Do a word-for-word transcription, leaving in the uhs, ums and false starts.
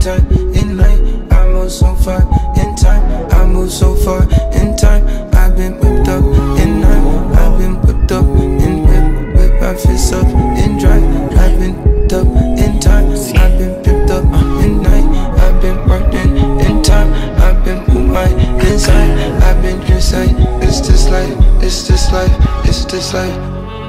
time, in night. I move so far in time. I move so far in time. I've been whipped up in night. I've been whipped up in whip, whip my fists up in drive. I've been whipped up in time. I've been picked up in night. I've been working in time. I've been with my inside. I've been inside. It's this life. It's this life. It's this life.